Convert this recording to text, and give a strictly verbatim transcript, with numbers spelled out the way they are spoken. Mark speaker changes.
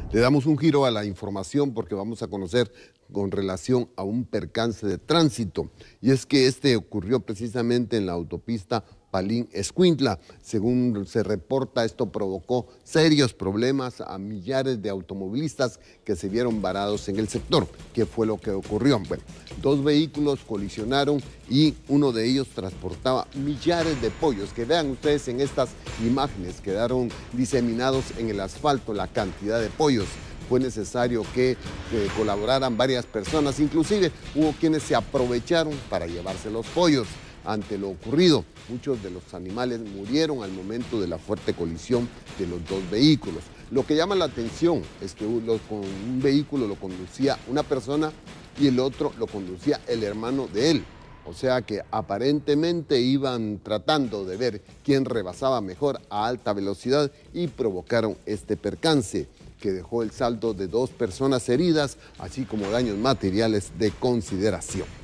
Speaker 1: Le damos un giro a la información porque vamos a conocer con relación a un percance de tránsito. Y es que este ocurrió precisamente en la autopista Palín-Escuintla. Según se reporta, esto provocó serios problemas a millares de automovilistas que se vieron varados en el sector. ¿Qué fue lo que ocurrió? Bueno, dos vehículos colisionaron y uno de ellos transportaba millares de pollos. Que vean ustedes en estas imágenes, quedaron diseminados en el asfalto la cantidad de pollos. Fue necesario que, que colaboraran varias personas, inclusive hubo quienes se aprovecharon para llevarse los pollos. Ante lo ocurrido, muchos de los animales murieron al momento de la fuerte colisión de los dos vehículos. Lo que llama la atención es que un, un vehículo lo conducía una persona y el otro lo conducía el hermano de él. O sea que aparentemente iban tratando de ver quién rebasaba mejor a alta velocidad y provocaron este percance que dejó el saldo de dos personas heridas, así como daños materiales de consideración.